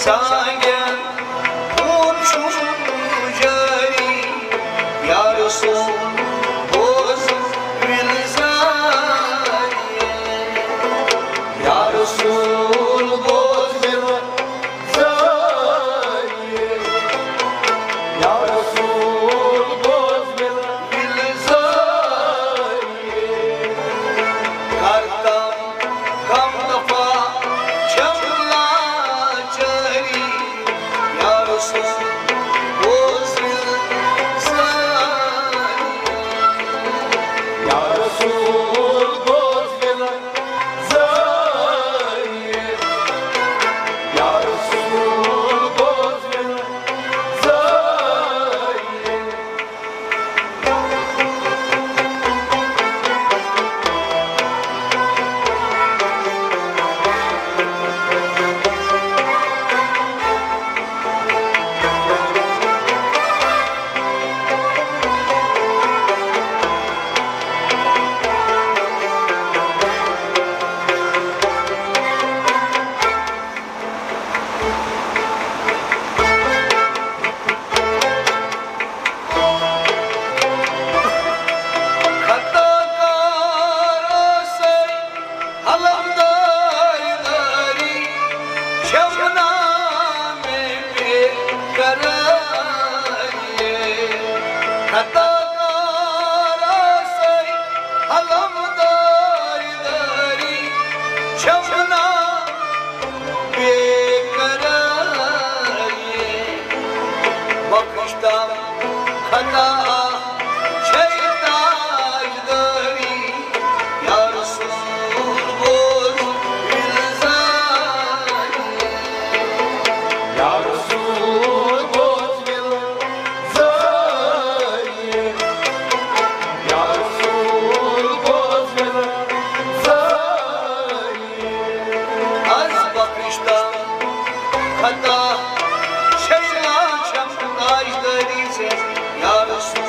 Sange uçum cari Ya Resul boz vilzaniye Ya Resul boz vilzaniye Ya Resul boz vilzaniye Kartam kam dafa çamla çari Ya Resul boz vilzaniye Ya Resul boz vilzaniye Ya Resul boz vilzaniye Bakıştan kana şeytacıları Ya Resul boz vilzaniye Ya Resul boz vilzaniye Ya Resul boz vilzaniye Az bakıştan kana şeytacıları Ya Resul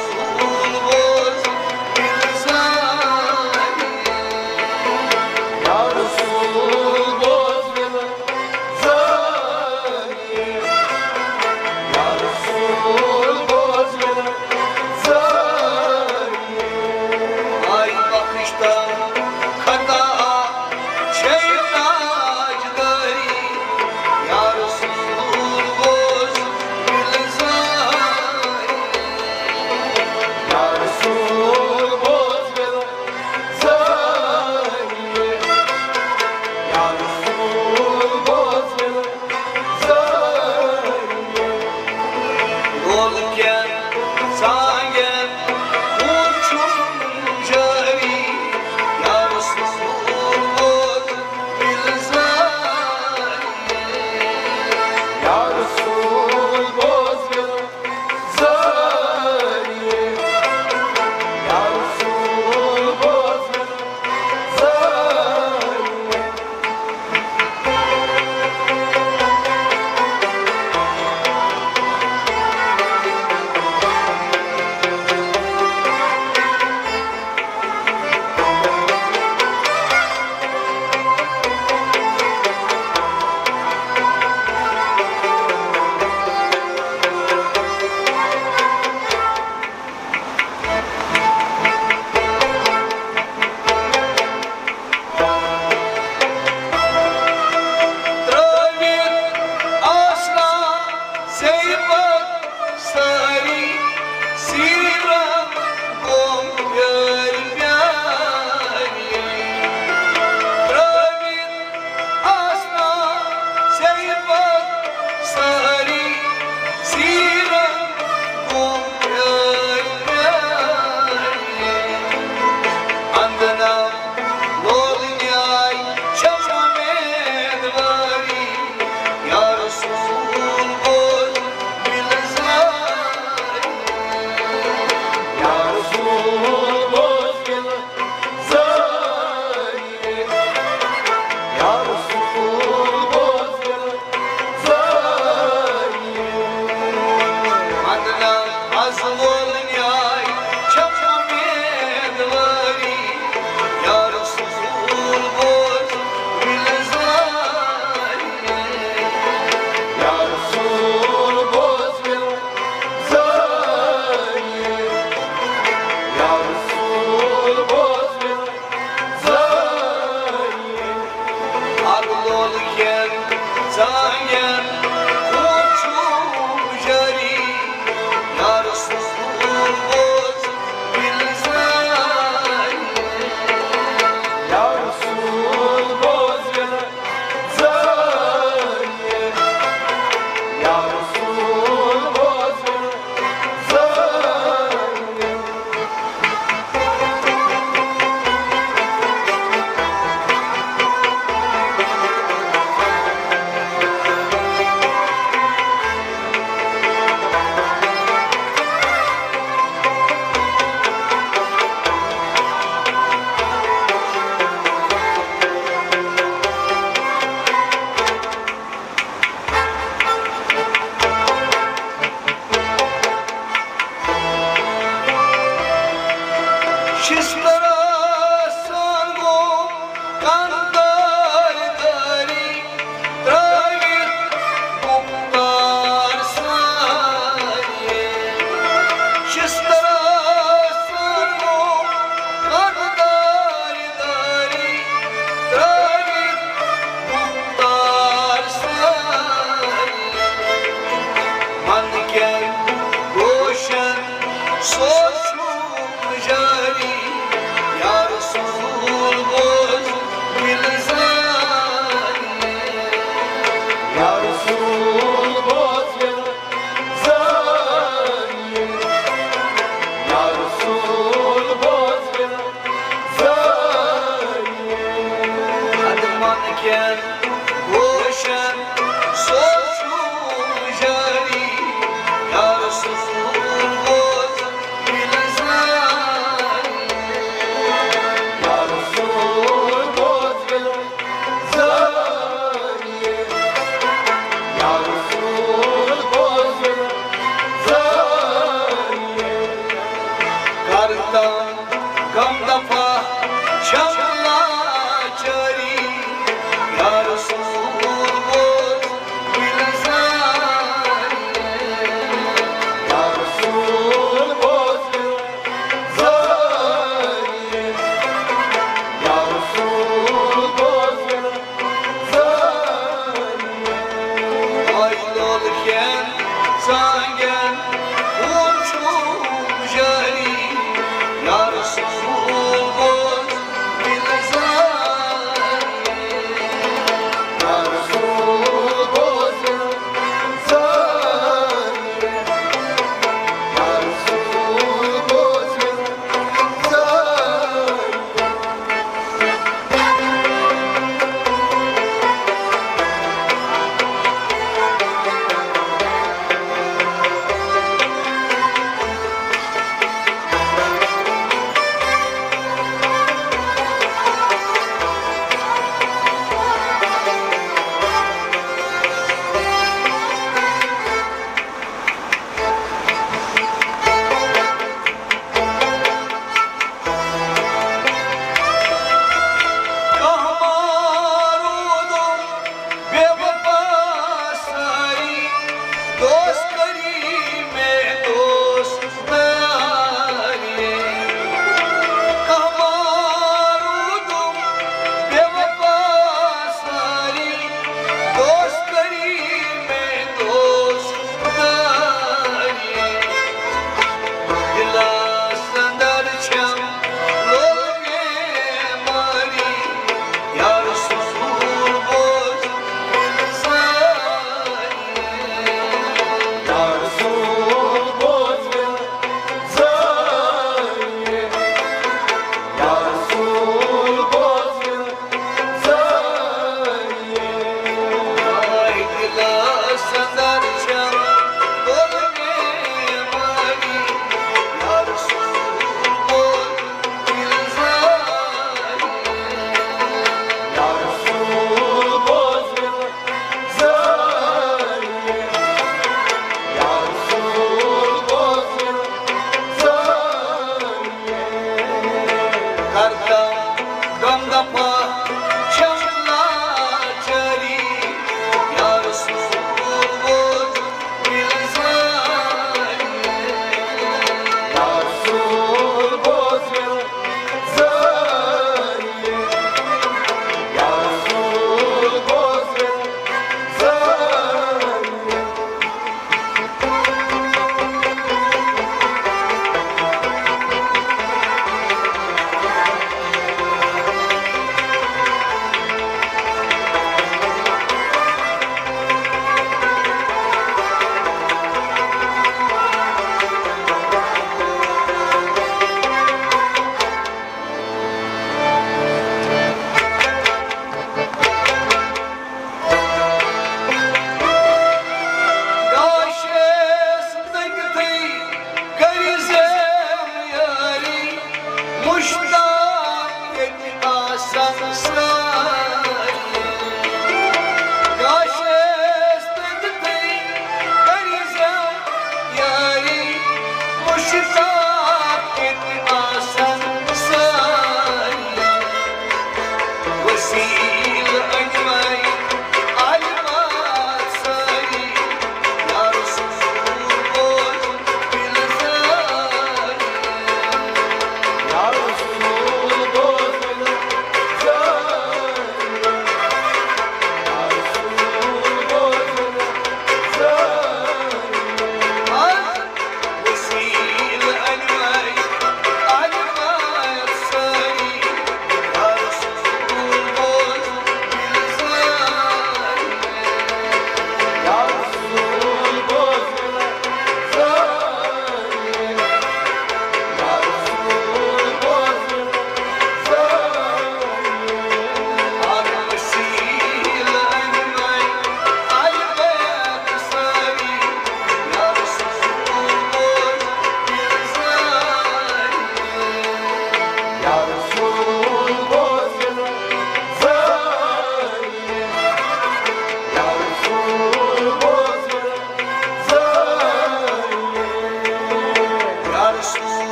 كان وشان صوت جاري يا رسول الله بالزمان يا رسول الله بالزمان يا رسول الله بالزمان كارتان كم دفع شملا جاري يا رسول الله بالزمان يا رسول الله بالزمان يا رسول الله بالزمان ayrılırken sangen uçum jari ya Resulullah bilzan ya Resulullah bilzan ya Resulullah bilzan kahmarudum bevfa sari dost karime dost nari kahmarudum bevfa sari dost karime dost nari Dilas andar cham loge mari ya Resulullah bilzan ya Resulullah bilzan ya Resulullah bilzan ay dilas andar cham loge mari ya Resulullah bilzan ya Resulullah bilzan ya Resulullah bilzan karta gandapa chamla jari ya Resulullah bilzan ya Resulullah bilzan ya Resulullah bilzan Gaşes tıktı garizem yari muştan yedi asan sari Gaşes tıktı garizem yari muştan yedi asan sari وسيل أجمعي علمات ساري يا رسول الله بالزان يا رسول الله بالزان يا رسول الله بالزان وسيل أجمعي علمات ساري يا رسول الله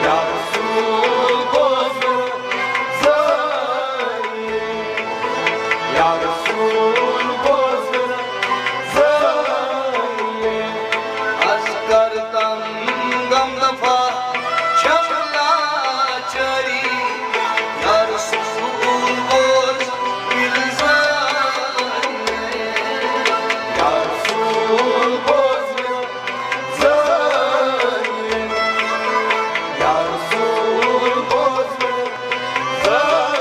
Ya Resul bozma zayı, Ya Resul bozma zayı. Asgardan gam dafa çamla çari, Ya Resul boz bil zayı, Ya Resul bozma zayı, Ya Resul bozma zayı.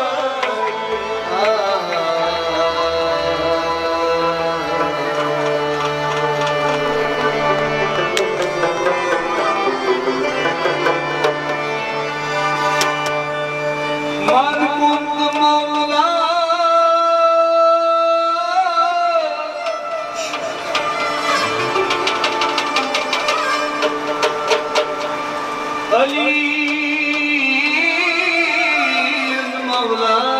Man kunt Mevla Ali Mevla